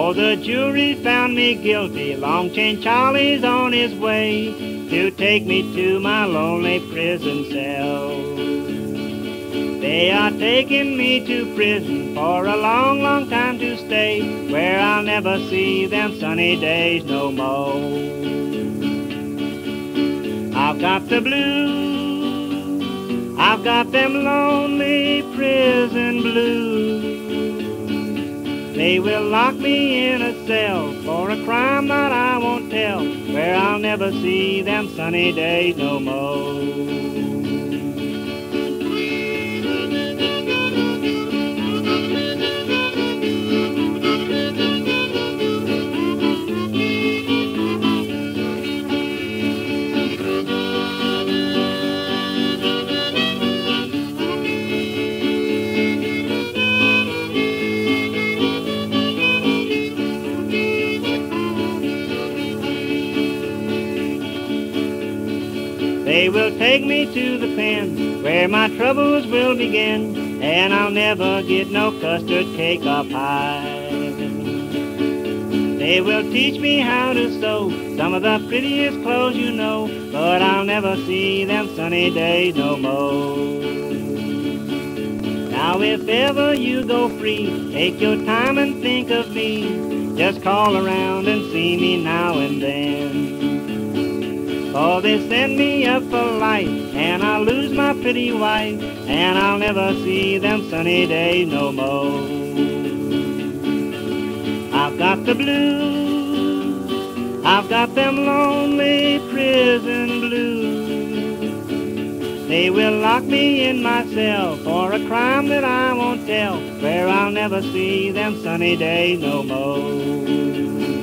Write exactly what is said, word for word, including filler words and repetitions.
Oh, the jury found me guilty. Long Chain Charlie's on his way to take me to my lonely prison cell. They are taking me to prison for a long, long time to stay, where I'll never see them sunny days no more. I've got the blues, I've got them lonely prison blues. They will lock me in a cell for a crime that I won't tell, where I'll never see them sunny days no more. They will take me to the pen where my troubles will begin, and I'll never get no custard cake or pie. They will teach me how to sew some of the prettiest clothes you know, but I'll never see them sunny days no more. Now if ever you go free, take your time and think of me. Just call around and see me now and then. Oh, they send me up for life, and I'll lose my pretty wife, and I'll never see them sunny days no more. I've got the blues, I've got them lonely prison blues. They will lock me in my cell for a crime that I won't tell, where I'll never see them sunny days no more.